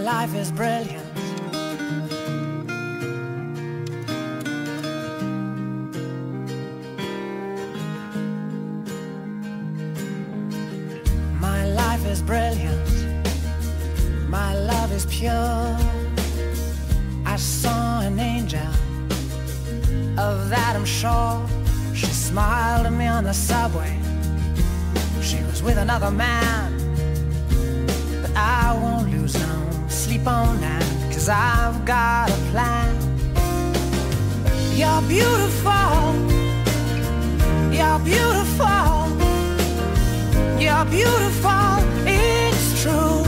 life is brilliant. My life is brilliant. My love is pure. I saw an angel, of that I'm sure. She smiled at me on the subway. She was with another man, but I won't lose no sleep on that, 'cause I've got a plan. You're beautiful. You're beautiful. You're beautiful. It's true.